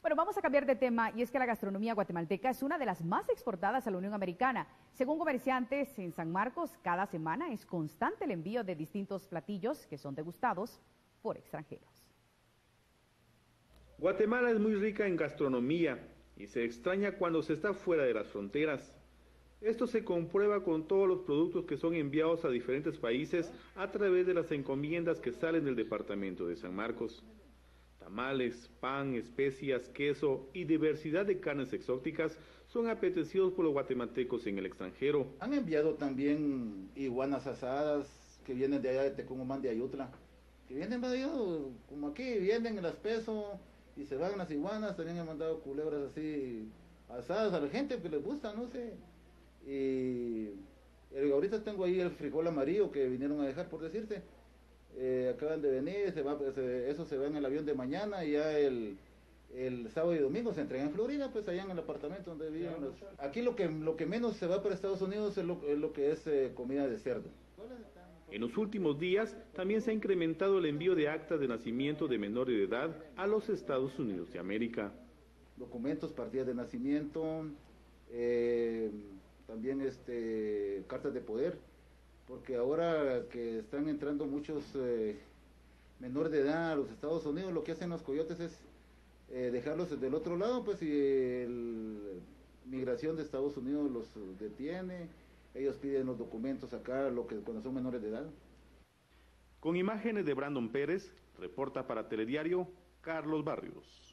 Bueno, vamos a cambiar de tema y es que la gastronomía guatemalteca es una de las más exportadas a la Unión Americana. Según comerciantes en San Marcos, cada semana es constante el envío de distintos platillos que son degustados por extranjeros. Guatemala es muy rica en gastronomía y se extraña cuando se está fuera de las fronteras. Esto se comprueba con todos los productos que son enviados a diferentes países a través de las encomiendas que salen del departamento de San Marcos. Tamales, pan, especias, queso y diversidad de carnes exóticas son apetecidos por los guatemaltecos en el extranjero. Han enviado también iguanas asadas que vienen de allá de Tecumumán de Ayutla, que vienen de allá, como aquí, vienen en las peso y se van las iguanas. También han mandado culebras así asadas a la gente que les gusta, no sé. Y ahorita tengo ahí el frijol amarillo que vinieron a dejar, por decirte. Acaban de venir, eso se va en el avión de mañana y ya el sábado y domingo se entrega en Florida, pues allá en el apartamento donde viven. Aquí lo que menos se va para Estados Unidos es lo que es comida de cerdo. En los últimos días también se ha incrementado el envío de actas de nacimiento de menores de edad a los Estados Unidos de América. Documentos, partidas de nacimiento, también cartas de poder. Porque ahora que están entrando muchos menores de edad a los Estados Unidos, lo que hacen los coyotes es dejarlos del otro lado, pues si migración de Estados Unidos los detiene, ellos piden los documentos acá, cuando son menores de edad. Con imágenes de Brandon Pérez, reporta para Telediario, Carlos Barrios.